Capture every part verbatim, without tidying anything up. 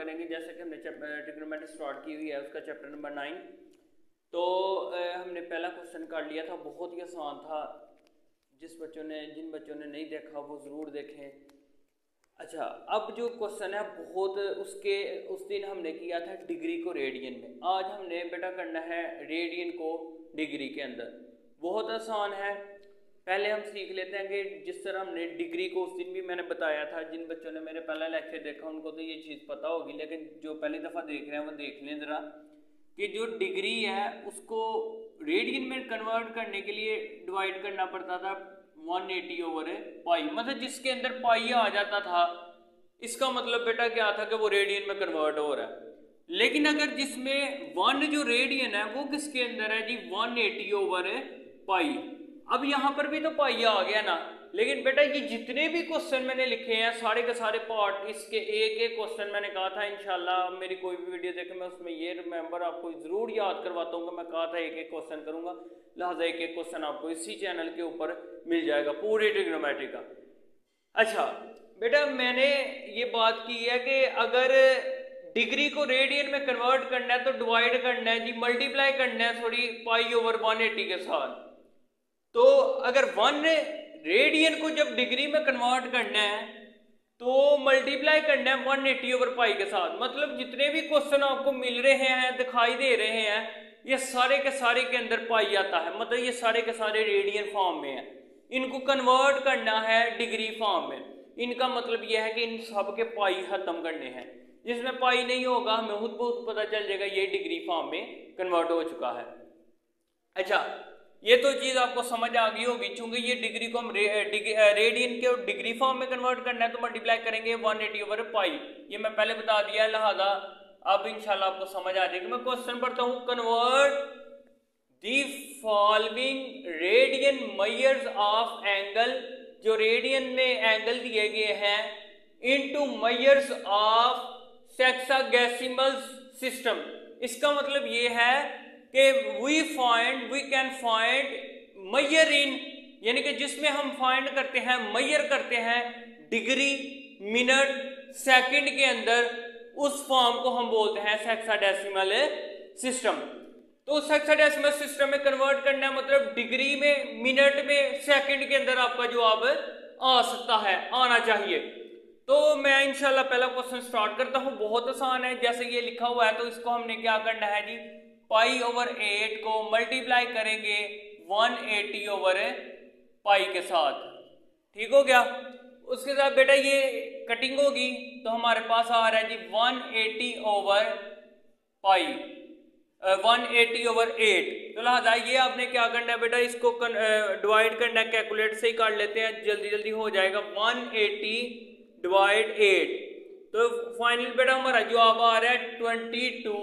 करेंगे। जैसे कि हमने ट्रिग्नोमेट्री स्टार्ट की हुई है, उसका चैप्टर नंबर नाइन। तो हमने पहला क्वेश्चन कर लिया था, बहुत ही आसान था। जिस बच्चों ने जिन बच्चों ने नहीं देखा वो ज़रूर देखें। अच्छा, अब जो क्वेश्चन है बहुत उसके उस दिन हमने किया था डिग्री को रेडियन में, आज हमने बेटा करना है रेडियन को डिग्री के अंदर। बहुत आसान है। पहले हम सीख लेते हैं कि जिस तरह हमने डिग्री को उस दिन भी मैंने बताया था, जिन बच्चों ने मेरे पहला लेक्चर देखा उनको तो ये चीज़ पता होगी, लेकिन जो पहली दफ़ा देख रहे हैं वो देख लें ज़रा कि जो डिग्री है उसको रेडियन में कन्वर्ट करने के लिए डिवाइड करना पड़ता था वन एटी ओवर पाई, मतलब जिसके अंदर पाई आ जाता था इसका मतलब बेटा क्या था कि वो रेडियन में कन्वर्ट हो रहा है। लेकिन अगर जिसमें वन जो रेडियन है वो किसके अंदर है जी, वन एटी ओवर पाई। अब यहाँ पर भी तो पाई आ गया ना, लेकिन बेटा ये जितने भी क्वेश्चन मैंने लिखे हैं सारे के सारे पार्ट, इसके एक एक क्वेश्चन मैंने कहा था इंशाल्लाह मेरी कोई भी वीडियो देखे मैं उसमें ये रिमेंबर आपको ज़रूर याद करवाता हूँ कि मैं कहा था एक एक क्वेश्चन करूँगा, लिहाजा एक एक क्वेश्चन आपको इसी चैनल के ऊपर मिल जाएगा पूरी ट्रिग्नोमेट्री का। अच्छा बेटा, मैंने ये बात की है कि अगर डिग्री को रेडियन में कन्वर्ट करना है तो डिवाइड करना है जी, मल्टीप्लाई करना है थोड़ी पाई ओवर वन एटी के साथ। तो अगर वन रेडियन को जब डिग्री में कन्वर्ट करना है तो मल्टीप्लाई करना है वन एटी ओवर पाई के साथ। मतलब जितने भी क्वेश्चन आपको मिल रहे हैं दिखाई दे रहे हैं ये सारे के सारे के अंदर पाई आता है, मतलब ये सारे के सारे रेडियन फॉर्म में है। इनको कन्वर्ट करना है डिग्री फॉर्म में। इनका मतलब यह है कि इन सब के पाई खत्म करने हैं। जिसमें पाई नहीं होगा हमें खुद बहुत पता चल जाएगा ये डिग्री फॉर्म में कन्वर्ट हो चुका है। अच्छा, ये तो चीज़ आपको समझ आ गई होगी। चूंकि ये डिग्री को हम रे, रेडियन के डिग्री फॉर्म में कन्वर्ट करना है तो मल्टीप्लाई करेंगे वन एटी ओवर पाई, ये मैं पहले बता दिया, लिहाजा अब इंशाल्लाह आपको समझ आ जाएगी। मैं क्वेश्चन पढ़ता हूँ, convert the following radian measures of angle, जो रेडियन में एंगल दिए गए हैं, into measures of sexadecimal system. इसका मतलब ये है कि we find we can find measure in, यानी कि जिसमें हम फाइंड करते हैं मेजर करते हैं डिग्री मिनट सेकंड के अंदर, उस फॉर्म को हम बोलते हैं सेक्साडेसिमल सिस्टम। तो सेक्साडेसिमल सिस्टम में कन्वर्ट करना है मतलब डिग्री में मिनट में सेकंड के अंदर आपका जवाब आ सकता है, आना चाहिए। तो मैं इंशाल्लाह पहला क्वेश्चन स्टार्ट करता हूं। बहुत आसान है, जैसे ये लिखा हुआ है तो इसको हमने क्या करना है जी, पाई ओवर एट को मल्टीप्लाई करेंगे वन एटी ओवर पाई के साथ। ठीक हो गया। उसके साथ बेटा ये कटिंग होगी तो हमारे पास आ रहा है जी one eighty over pi, one eighty over eight. तो लिहाजा ये आपने क्या करना है बेटा, इसको डिवाइड करना है, कैलकुलेट से ही कर लेते हैं, जल्दी जल्दी हो जाएगा। वन एटी डिवाइड एट, तो फाइनल बेटा हमारा जवाब आ रहा है twenty two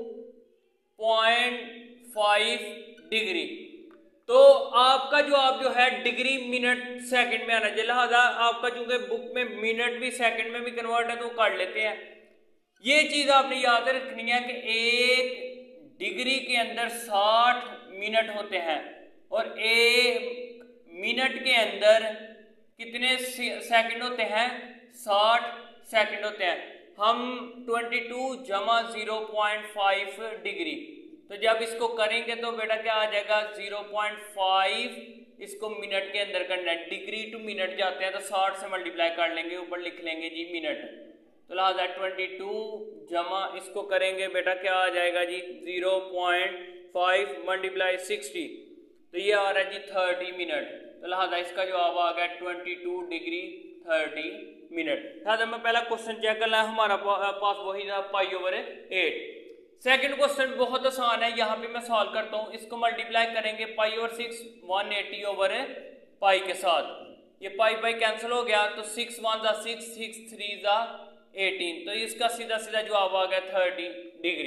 point five degree. तो आपका जवाब जो है डिग्री मिनट सेकंड में आना चाहिए। लिहाजा आपका चूंकि बुक में मिनट भी सेकंड में भी कन्वर्ट है तो कर लेते हैं। ये चीज आपने याद रखनी है कि एक डिग्री के अंदर साठ मिनट होते हैं और एक मिनट के अंदर कितने सेकंड होते हैं, साठ सेकंड होते हैं। हम बाईस जमा ज़ीरो पॉइंट फाइव डिग्री, तो जब इसको करेंगे तो बेटा क्या आ जाएगा ज़ीरो पॉइंट फाइव, इसको मिनट के अंदर करना है। डिग्री टू मिनट जाते हैं तो साठ से मल्टीप्लाई कर लेंगे, ऊपर लिख लेंगे जी मिनट। तो लिहाजा बाईस जमा इसको करेंगे बेटा क्या आ जाएगा जी zero point five multiply sixty, तो ये आ रहा है जी थर्टी मिनट। तो लिहाजा इसका जवाब आ गया बाईस डिग्री थर्टी मिनट। लिहाजा मैं पहला क्वेश्चन चेक करना है, हमारा पास वही था pi over eight. Second question बहुत आसान है, यहाँ पे मैं सॉल्व करता हूँ। इसको मल्टीप्लाई करेंगे pi over six one eighty over pi के साथ। ये पाई पाई कैंसिल हो गया तो सिक्स वन जा सिक्स, सिक्स थ्री जा एटीन, तो इसका सीधा सीधा जवाब आ गया थर्टी डिग्री।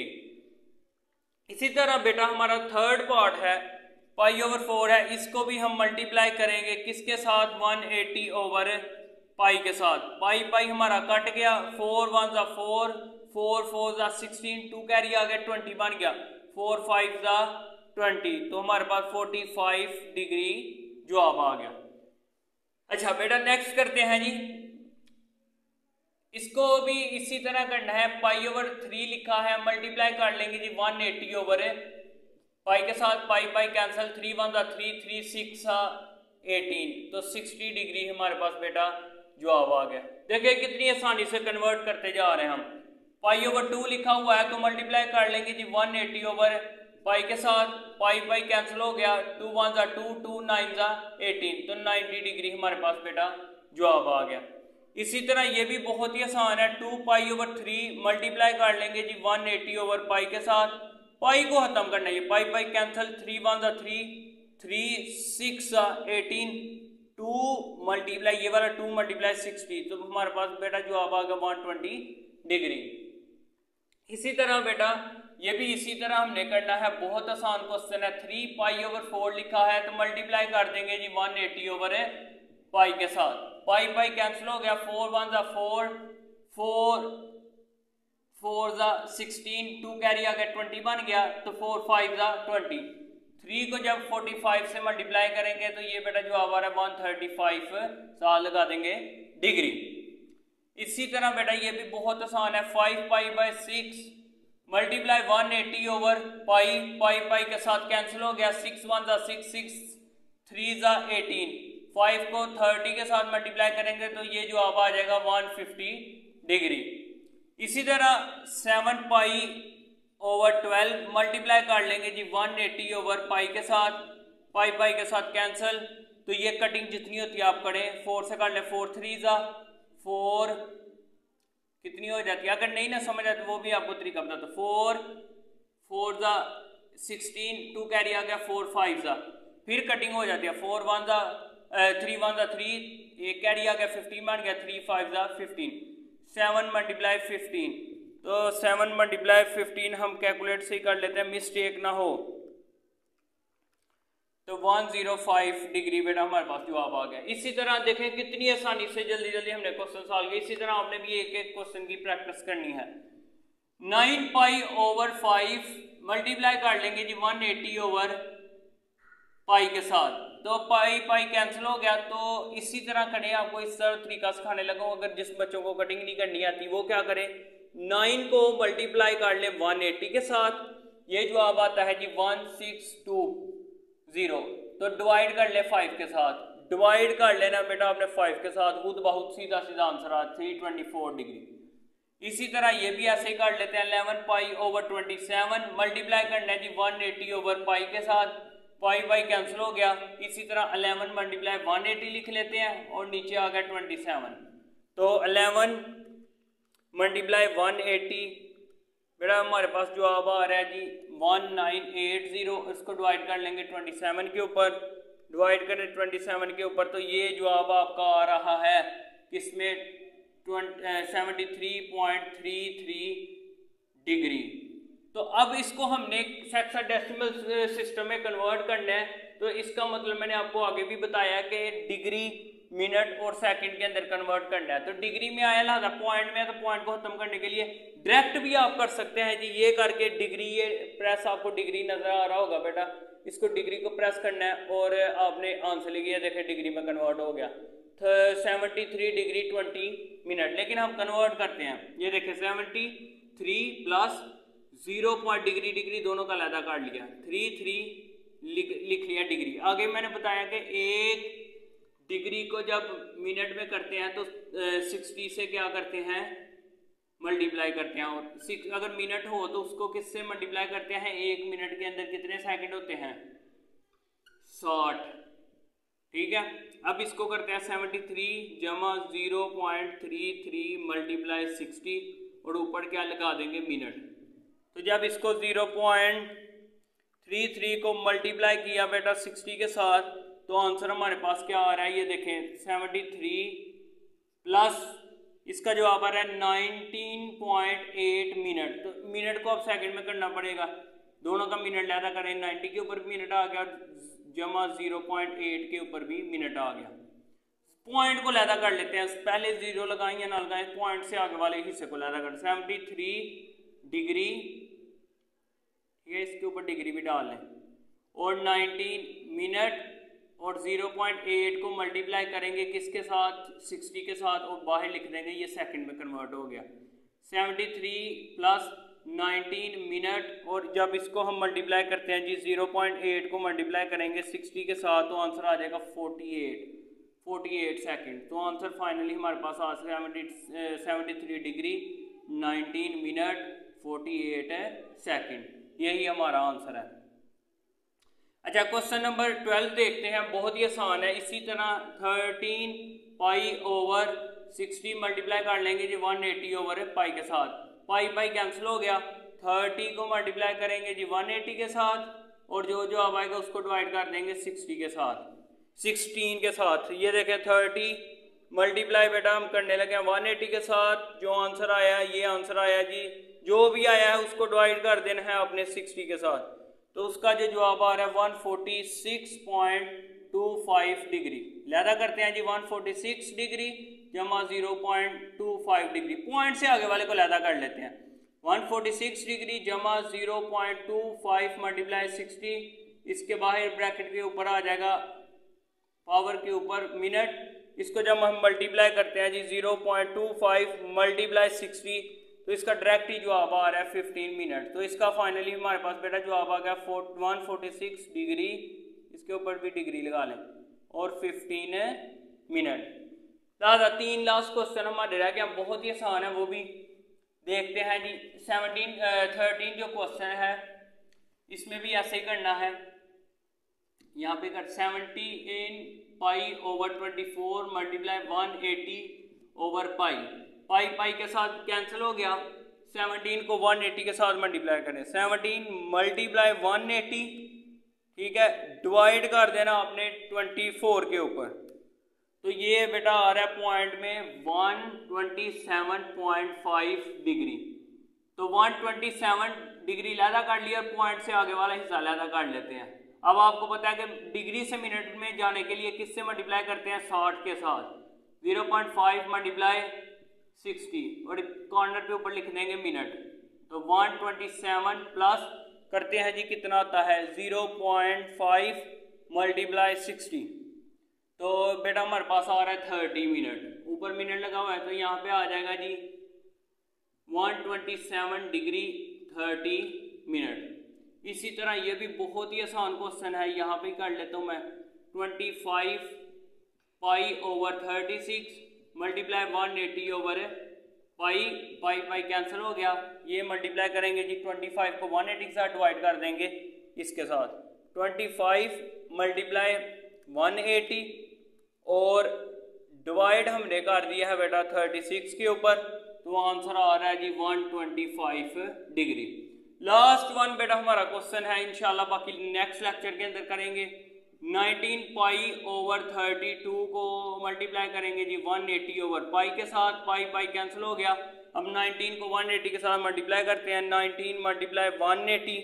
इसी तरह बेटा हमारा थर्ड पार्ट है पाई ओवर फोर है, इसको भी हम मल्टीप्लाई करेंगे किसके साथ, वन एटी ओवर पाई के साथ। पाई पाई हमारा कट गया, फोर वन जा फोर, फोर फोर जा सिक्सटीन, टू कैरी आ गया ट्वेंटी बन गया, फोर फाइव जा ट्वेंटी, तो हमारे पास फोर्टी फाइव डिग्री जवाब आ गया। अच्छा बेटा नेक्स्ट करते हैं जी, इसको भी इसी तरह करना है, पाई ओवर थ्री लिखा है, मल्टीप्लाई कर लेंगे जी वन एटी ओवर पाई के साथ, pi pi cancel, three one सा थ्री, थ्री सिक्स सा एटीन, तो सिक्सटी डिग्री हमारे पास बेटा जवाब आ गया। देखिए कितनी आसानी से कन्वर्ट करते जा रहे हैं हम। पाई ओवर टू लिखा हुआ है तो मल्टीप्लाई कर लेंगे जी वन एटी ओवर पाई के साथ, पाई पाई कैंसिल हो गया, टू वन सा टू, टू नाइन सा एटीन, तो नाइन्टी डिग्री हमारे पास बेटा जवाब आ गया। इसी तरह ये भी बहुत ही आसान है, two pi over three multiply कर लेंगे जी वन एटी ओवर पाई के साथ, पाई को खत्म करना है, pi pi cancel, three one सा थ्री, थ्री सिक्स सा एटीन, टू मल्टीप्लाई ये वाला टू मल्टीप्लाई सिक्सटी, तो हमारे पास बेटा जवाब आ गया वन ट्वेंटी डिग्री। इसी तरह बेटा ये भी इसी तरह हमने करना है, बहुत आसान क्वेश्चन है। थ्री पाई ओवर फोर लिखा है तो मल्टीप्लाई कर देंगे जी वन एटी ओवर पाई के साथ, पाई पाई कैंसिल हो गया, फोर वन सा फोर, फोर फोर सा सिक्सटीन, टू कैरी आ गया ट्वेंटी बन गया, तो फोर फाइव सा ट्वेंटी, थ्री को जब फोर्टी फाइव से मल्टीप्लाई करेंगे तो ये बेटा जवाब आ रहा है वन थर्टी फाइव, साल लगा देंगे डिग्री। इसी तरह बेटा ये भी बहुत आसान है, five pi by six multiply one eighty over pi, pi pi के साथ कैंसिल हो गया, सिक्स वन सा सिक्स, सिक्स थ्री सा एटीन, फाइव को थर्टी के साथ मल्टीप्लाई करेंगे तो ये जवाब आ जाएगा वन फिफ्टी डिग्री। इसी तरह seven pi over twelve multiply कर लेंगे जी वन एटी ओवर पाई के साथ, पाई पाई के साथ कैंसिल, तो ये कटिंग जितनी होती है आप करें, फोर से कर लें, फोर थ्री सा फोर कितनी हो जाती है, अगर नहीं ना समझ आए तो वो भी आपको तरीका बता, तो फोर फोर सा सिक्सटीन, टू कैरी आ गया, फोर फाइव सा, फिर कटिंग हो जाती है, फोर वन सा थ्री वन सा थ्री, एक कैरी आ गया फिफ्टीन बन गया, थ्री फाइव सा फिफ्टीन, सेवन मल्टीप्लाई फिफ्टीन, तो सेवन मल्टीप्लाई फिफ्टीन हम कैलकुलेट से ही कर लेते हैं, मिस्टेक ना हो, तो वन जीरो फाइव डिग्री बेटा हमारे पास जवाब आ गया। इसी तरह देखें कितनी आसानी से जल्दी जल्दी हमने क्वेश्चन सॉल्व किए। इसी तरह आपने भी एक एक क्वेश्चन की प्रैक्टिस करनी है। Nine pi over five multiply कर लेंगे जी वन एटी ओवर पाई के साथ, तो पाई पाई कैंसिल हो गया, तो इसी तरह करें, आपको इस तरह तरीका सिखाने लगा हूं। अगर जिस बच्चों को कटिंग नहीं करनी आती वो क्या करें, नाइन को मल्टीप्लाई कर ले वन एटी के साथ, ये जवाब आता है जी वन सिक्स टू जीरो, तो डिवाइड कर ले फाइव के साथ, डिवाइड कर लेना बेटा आपने फाइव के साथ, खुद बहुत सीधा सीधा आंसर आ थ्री ट्वेंटी फोर डिग्री। इसी तरह ये भी ऐसे ही कर लेते हैं, eleven pi over twenty seven multiply करना है जी वन एटी ओवर पाई के साथ, पाई पाई कैंसिल हो गया, इसी तरह इलेवन मल्टीप्लाई वन एटी लिख लेते हैं और नीचे आ गया ट्वेंटी सेवन, तो इलेवन मल्टीप्लाई वन एटी बेटा हमारे पास जवाब आ रहा है जी वन नाइन एट जीरो, इसको डिवाइड कर लेंगे ट्वेंटी सेवन के ऊपर, डिवाइड करें ट्वेंटी सेवन के ऊपर, तो ये जवाब आपका आ रहा है किसमें, seventy three point three three degree. तो अब इसको हमने हेक्साडेसिमल सिस्टम में कन्वर्ट करना है, तो इसका मतलब मैंने आपको आगे भी बताया कि डिग्री मिनट और सेकंड के अंदर कन्वर्ट करना है। तो डिग्री में आया लिहाजा पॉइंट में, तो पॉइंट को खत्म करने के लिए डायरेक्ट भी आप कर सकते हैं जी, ये करके डिग्री, ये प्रेस आपको डिग्री नजर आ रहा होगा बेटा, इसको डिग्री को प्रेस करना है और आपने आंसर लिख दिया, देखें डिग्री में कन्वर्ट हो गया seventy three degree twenty minute. लेकिन हम कन्वर्ट करते हैं, ये देखें seventy three plus zero point degree degree दोनों का अलग कर लिया, थ्री थ्री लिख लिख लिया डिग्री। आगे मैंने बताया कि एक डिग्री को जब मिनट में करते हैं तो सिक्सटी से क्या करते हैं, मल्टीप्लाई करते हैं, और सिक्स अगर मिनट हो तो उसको किससे मल्टीप्लाई करते हैं, एक मिनट के अंदर कितने सेकंड होते हैं, साठ, ठीक है। अब इसको करते हैं सेवेंटी थ्री जमा zero point three three multiply sixty और ऊपर क्या लगा देंगे मिनट। तो जब इसको जीरो पॉइंट थ्री थ्री को मल्टीप्लाई किया बेटा सिक्सटी के साथ, तो आंसर हमारे पास क्या आ रहा है, ये देखें सेवेंटी थ्री प्लस इसका जवाब आ रहा है नाइनटीन पॉइंट एट मिनट। तो मिनट को अब सेकंड में करना पड़ेगा, दोनों का मिनट लैदा करें, नाइन्टी के ऊपर मिनट आ गया जमा जीरो पॉइंट एट के ऊपर भी मिनट आ गया। पॉइंट को लैदा कर लेते हैं, पहले जीरो लगाएं या ना लगाएं, पॉइंट से आगे वाले हिस्से को लैदा कर, सेवेंटी थ्री डिग्री, ठीक है, इसके ऊपर डिग्री भी डाल लें, और नाइनटीन मिनट और ज़ीरो पॉइंट एट को मल्टीप्लाई करेंगे किसके साथ, सिक्सटी के साथ, और बाहर लिख देंगे, ये सेकंड में कन्वर्ट हो गया। Seventy three plus nineteen minute, और जब इसको हम मल्टीप्लाई करते हैं जी ज़ीरो पॉइंट एट को मल्टीप्लाई करेंगे सिक्सटी के साथ, तो आंसर आ जाएगा forty eight forty eight second. तो आंसर फाइनली हमारे पास आ seventy three degree nineteen minute forty eight second, यही हमारा आंसर है। अच्छा, क्वेश्चन नंबर ट्वेल्व देखते हैं, बहुत ही आसान है। इसी तरह thirteen pi over sixty multiply कर लेंगे जी वन एटी ओवर पाई के साथ, पाई पाई कैंसिल हो गया, थर्टी को मल्टीप्लाई करेंगे जी वन एटी के साथ, और जो जो अब आएगा उसको डिवाइड कर देंगे सिक्सटी के साथ, सिक्सटीन के साथ। ये देखें थर्टी मल्टीप्लाई बेटा हम करने लगे हैं वन एटी के साथ, जो आंसर आया ये आंसर आया जी, जो भी आया है उसको डिवाइड कर देना है अपने सिक्सटी के साथ, तो उसका जो जवाब आ रहा है one forty six point two five degree. लहदा करते हैं जी वन फोर्टी सिक्स डिग्री जमा zero point two five degree, point से आगे वाले को लहदा कर लेते हैं। वन फोर्टी सिक्स डिग्री जमा zero point two five multiply sixty, इसके बाहर ब्रैकेट के ऊपर आ जाएगा पावर के ऊपर मिनट, इसको जब हम मल्टीप्लाई करते हैं जी zero point two five multiply sixty, तो इसका डायरेक्ट ही जवाब आ रहा है फिफ्टीन मिनट। तो इसका फाइनली हमारे पास बेटा जवाब आ गया वन फोर्टी सिक्स डिग्री, इसके ऊपर भी डिग्री लगा लें, और फिफ्टीन मिनट। दादा तीन लास्ट क्वेश्चन हमारे रह गया, बहुत ही आसान है, वो भी देखते हैं जी। सेवनटीन थर्टीन जो क्वेश्चन है इसमें भी ऐसे ही करना है। यहाँ पे कर seventeen pi over twenty four multiply one eighty over pi, pi pi के साथ कैंसिल हो गया, सेवनटीन को वन एटी के साथ मल्टीप्लाई करें, सेवनटीन मल्टीप्लाई वन एटी, ठीक है, डिवाइड कर देना आपने ट्वेंटी फोर के ऊपर, तो ये बेटा आ रहा है पॉइंट में one twenty seven point five degree. तो वन ट्वेंटी सेवन डिग्री लहदा कर लिया, पॉइंट से आगे वाला हिस्सा लहदा कर लेते हैं। अब आपको पता है कि डिग्री से मिनट में जाने के लिए किससे मल्टीप्लाई करते हैं, साठ के साथ, zero point five multiply sixty, और कॉर्नर पे ऊपर लिख देंगे मिनट, तो वन ट्वेंटी सेवन प्लस करते हैं जी कितना आता है zero point five multiply sixty, तो बेटा हमारे पास आ रहा है थर्टी मिनट, ऊपर मिनट लगा हुआ है, तो यहाँ पे आ जाएगा जी one twenty seven degree thirty minute. इसी तरह ये भी बहुत ही आसान क्वेश्चन है, यहाँ पे कर लेता हूँ मैं, twenty five pi over thirty six multiply one eighty over pi, pi pi cancel हो गया, ये मल्टीप्लाई करेंगे जी ट्वेंटी फाइव को वन एटी के साथ डिवाइड कर देंगे इसके साथ, twenty five multiply one eighty, और डिवाइड हमने कर दिया है बेटा थर्टी सिक्स के ऊपर, तो आंसर आ रहा है जी one twenty five degree. Last one बेटा हमारा क्वेश्चन है, इंशाल्लाह बाकी नेक्स्ट लेक्चर के अंदर करेंगे। Nineteen pi over thirty two को मल्टीप्लाई करेंगे जी वन एटी ओवर पाई के साथ, पाई पाई कैंसिल हो गया, अब नाइनटीन को वन एटी के साथ मल्टीप्लाई करते हैं, नाइनटीन मल्टीप्लाई वन एटी,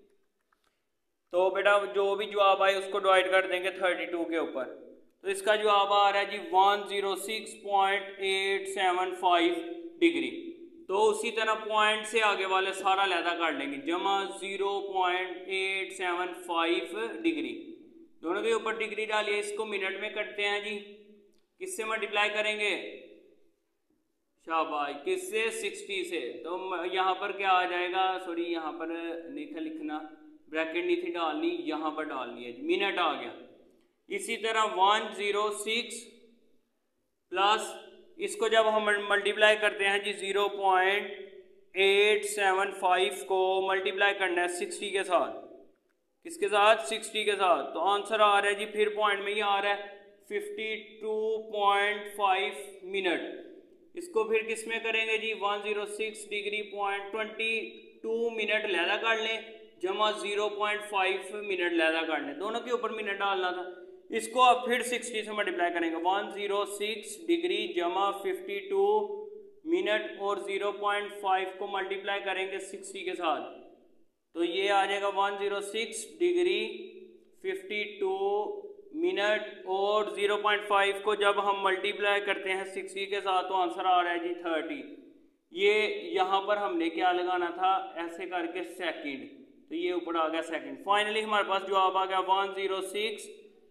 तो बेटा जो भी जवाब आए उसको डिवाइड कर देंगे थर्टी टू के ऊपर, तो इसका जवाब आ रहा है जी one zero six point eight seven five degree. तो उसी तरह पॉइंट से आगे वाले सारा लहदा कर लेंगे, जमा zero point eight seven five degree, दोनों के ऊपर डिग्री डालिए, इसको मिनट में करते हैं जी, किससे मल्टीप्लाई करेंगे, शाबाश, किससे, सिक्सटी से, तो यहाँ पर क्या आ जाएगा, सॉरी यहाँ पर नहीं था लिखना, ब्रैकेट नहीं थी डालनी, यहाँ पर डालनी है, मिनट आ गया। इसी तरह वन ज़ीरो सिक्स प्लस इसको जब हम मल्टीप्लाई करते हैं जी zero point eight seven five को मल्टीप्लाई करना है सिक्सटी के साथ, किसके साथ, सिक्सटी के साथ, तो आंसर आ रहा है जी फिर पॉइंट में ही आ रहा है fifty two point five minute. इसको फिर किस में करेंगे जी one zero six degree point twenty two minute लहदा कर लें, जमा ज़ीरो पॉइंट फाइव मिनट लहदा कर लें, दोनों के ऊपर मिनट डालना था, इसको अब फिर सिक्सटी से मल्टीप्लाई करेंगे, वन ज़ीरो सिक्स डिग्री जमा फिफ्टी टू मिनट, और ज़ीरो पॉइंट फाइव को मल्टीप्लाई करेंगे सिक्सटी के साथ, तो ये आ जाएगा one zero six degree fifty two minute, और ज़ीरो पॉइंट फाइव को जब हम मल्टीप्लाई करते हैं सिक्सटी के साथ, तो आंसर आ रहा है जी थर्टी। ये यहाँ पर हमने क्या लगाना था, ऐसे करके सेकंड, तो ये ऊपर आ गया सेकंड। फाइनली हमारे पास जवाब आ गया one zero six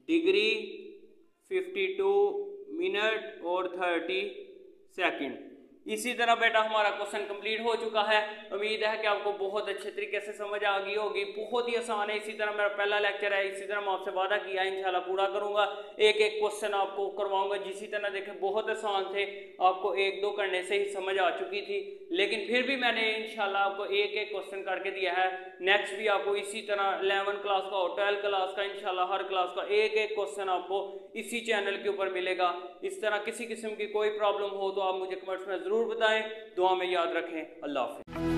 degree fifty two minute और थर्टी सेकंड। इसी तरह बेटा हमारा क्वेश्चन कंप्लीट हो चुका है। उम्मीद है कि आपको बहुत अच्छे तरीके से समझ आ गई होगी। बहुत ही आसान है। इसी तरह मेरा पहला लेक्चर है, इसी तरह मैं आपसे वादा किया इंशाल्लाह पूरा करूंगा। एक एक क्वेश्चन आपको करवाऊंगा। जिसी तरह देखें बहुत आसान थे, आपको एक दो करने से ही समझ आ चुकी थी, लेकिन फिर भी मैंने इंशाल्लाह आपको एक एक क्वेश्चन करके दिया है। नेक्स्ट भी आपको इसी तरह इलेवन क्लास का और ट्वेल्व क्लास का इंशाल्लाह हर क्लास का एक एक क्वेश्चन आपको इसी चैनल के ऊपर मिलेगा। इस तरह किसी किस्म की कोई प्रॉब्लम हो तो आप मुझे कमेंट्स में जरूर बताएं। दुआ में याद रखें। अल्लाह हाफिज़।